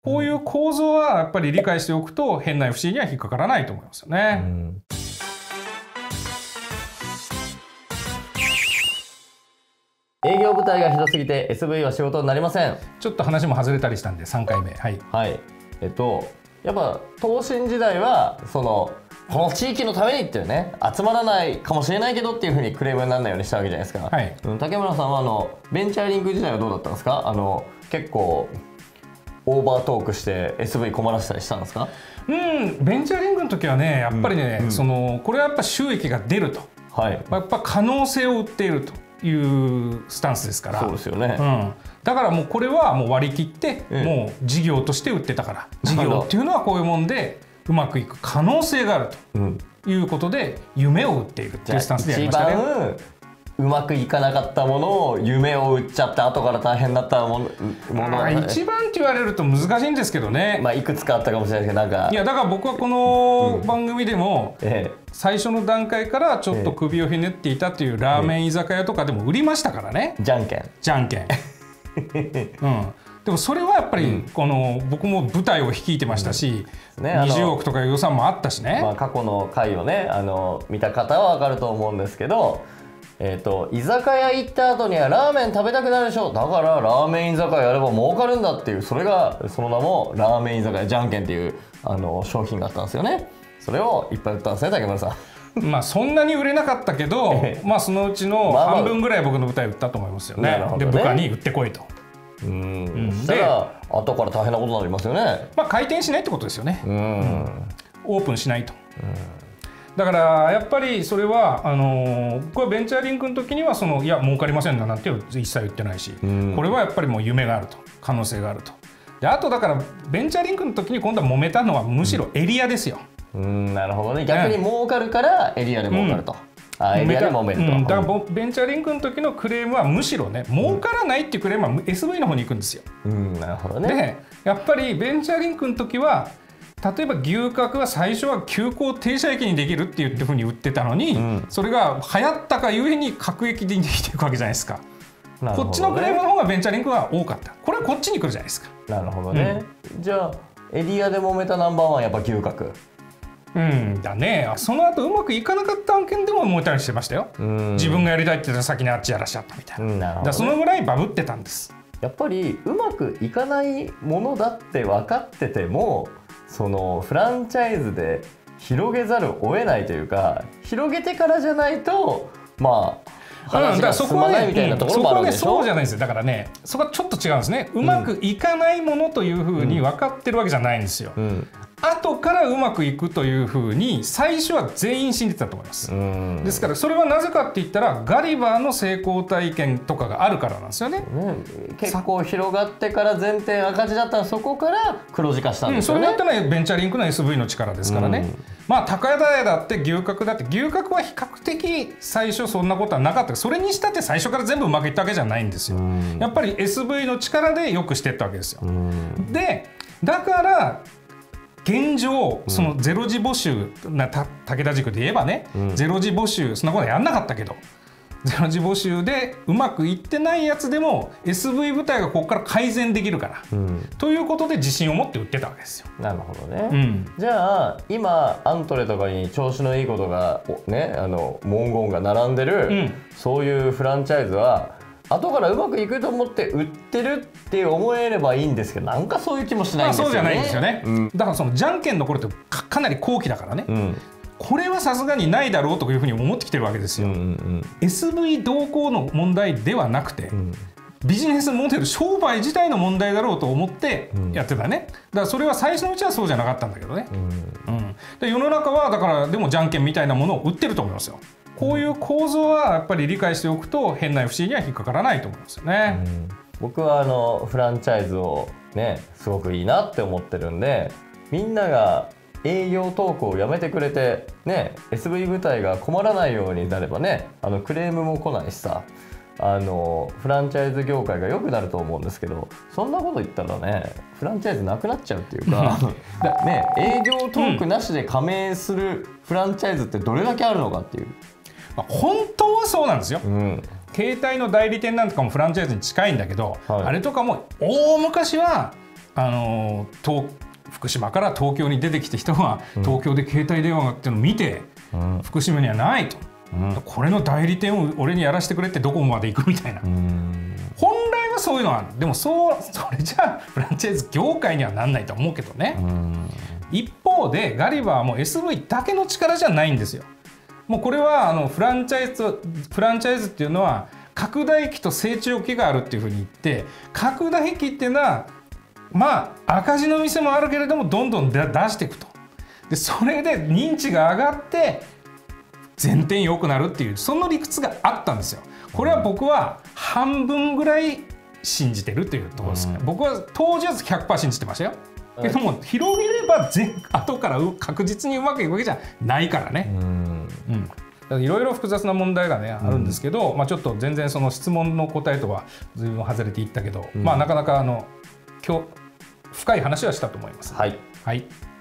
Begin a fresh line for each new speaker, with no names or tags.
こういう構造はやっぱり理解しておくと変な FC には引っかからないと思いますよね。
営業部隊がひどすぎて SV は仕事になりません。
ちょっと話も外れたりしたんで3回目。はい、
はい、やっぱ東進時代はこの地域のためにっていうね、集まらないかもしれないけどっていうふうにクレームにならないようにしたわけじゃないですか。はい、竹村さんはベンチャーリンク時代はどうだったんですか？結構オーバートークして SV 困らせたりしたんですか？
ベンチャーリンクの時はね、やっぱりね、これはやっぱ収益が出ると、はい、やっぱ可能性を売っているというスタンスですから。
そうですよね。
だからもうこれはもう割り切って、もう事業として売ってたから、事業っていうのはこういうもんでうまくいく可能性があるということで、夢を売っているっていうスタンスでやりましたね。
一番うまくいかなかったものを夢を売っちゃって後から大変だったもの
一番って言われると難しいんですけどね。
いくつかあったかもしれないですけど、
いやだから僕はこの番組でも最初の段階からちょっと首をひねっていたというラーメン居酒屋とかでも売りましたからね。
じゃんけん
でもそれはやっぱり僕も舞台を率いてましたし、20億とか予算もあったしね。
過去の回をね見た方は分かると思うんですけど、居酒屋行った後にはラーメン食べたくなるでしょ、だからラーメン居酒屋やれば儲かるんだっていう、それがその名もラーメン居酒屋じゃんけんっていう商品があったんですよね。それをいっぱい売ったんですね、竹村さん。
そんなに売れなかったけどそのうちの半分ぐらい僕の舞台売ったと思いますよね。で部下に売ってこいと。
そしたら後から大変なことになりますよね。
回転しないってことですよね。オープンしないと。だからやっぱりそれは僕はベンチャーリンクの時にはいや儲かりませんなんて一切言ってないし、これはやっぱりもう夢があると、可能性があると。であとだからベンチャーリンクの時に今度は揉めたのはむしろエリアですよ。
なるほどね。逆に儲かるからエリアで儲かると。エリアで揉めると。
だからベンチャーリンクの時のクレームはむしろね、儲からないっていうクレームは SV の方に行くんですよ。
なるほどね。
でやっぱりベンチャーリンクの時は例えば牛角は最初は急行停車駅にできるっていうふうに売ってたのに、それが流行ったかゆえに各駅でできていくわけじゃないですか。こっちのクレームの方がベンチャーリンクは多かった。これはこっちに来るじゃないですか。
なるほどね。じゃあエリアで揉めたナンバーワンやっぱ牛角。
だね。その後うまくいかなかった案件でも揉めたりしてましたよ。自分がやりたいって言ったら先にあっちやらしちゃったみたいな。だからそのぐらいバブってたんです。
やっぱりうまくいかないものだって分かってても、フランチャイズで広げざるを得ないというか、広げてからじゃないと話が進まないみたいなところもあるんでしょ。
そうじゃないんですよ。だからね、そこはちょっと違うんですね。うまくいかないものというふうに分かってるわけじゃないんですよ。後からうまくいくというふうに最初は全員信じてたと思います。ですからそれはなぜかって言ったらガリバーの成功体験とかがあるからなんですよね。
結構広がってから前提赤字だったらそこから黒字化したんですよね。
それだったらベンチャーリンクの SV の力ですからね。高田屋だって牛角だって、牛角は比較的最初そんなことはなかった。それにしたって最初から全部うまくいったわけじゃないんですよ。やっぱり SV の力でよくしていったわけですよ。でだから現状そのゼロ次募集武田塾で言えばね、ゼロ次募集そんなことやんなかったけど、ゼロ次募集でうまくいってないやつでも SV 部隊がここから改善できるから、ということで自信を持って売ってたわけですよ。
なるほどね。じゃあ今アントレとかに調子のいいことがね、文言が並んでる、そういうフランチャイズは後からうまくいくと思って売ってるって思えればいいんですけど、なんかそういう気もしないんですよね。
そうじゃないんですよね。だからそのじゃんけんの頃ってかなり後期だからね、これはさすがにないだろうというふうに思ってきてるわけですよ。SV 動向の問題ではなくて、ビジネスモデル商売自体の問題だろうと思ってやってたね。だからそれは最初のうちはそうじゃなかったんだけどね。で世の中はだからでもじゃんけんみたいなものを売ってると思いますよ。こういう構造はやっぱり理解しておくと変な FC には引っかからないと思いますよね。
僕はフランチャイズをねすごくいいなって思ってるんで、みんなが営業トークをやめてくれてね、 SV 部隊が困らないようになればね、クレームも来ないしさ、フランチャイズ業界が良くなると思うんですけど、そんなこと言ったらねフランチャイズなくなっちゃうっていうかね、営業トークなしで加盟するフランチャイズってどれだけあるのかっていう。
本当はそうなんですよ。携帯の代理店なんとかもフランチャイズに近いんだけど、あれとかも大昔は福島から東京に出てきた人が東京で携帯電話っていうのを見て、福島にはないと、これの代理店を俺にやらせてくれってドコモまで行くみたいな、本来はそういうのはでもそれじゃあフランチャイズ業界にはなんないと思うけどね。一方でガリバーはもう SV だけの力じゃないんですよ。もうこれはフランチャイズっていうのは拡大期と成長期があるっていうふうに言って、拡大期っていうのはまあ赤字の店もあるけれどもどんどん出していくと。でそれで認知が上がって全店良くなるっていうその理屈があったんですよ。これは僕は半分ぐらい信じてるというところですね。僕は当時は 100% 信じてましたよ。けども広げれば後から確実にうまくいくわけじゃないからね。いろいろ複雑な問題がねあるんですけど、ちょっと全然その質問の答えとは随分外れていったけど、なかなか深い話はしたと思います。
はい、
はい。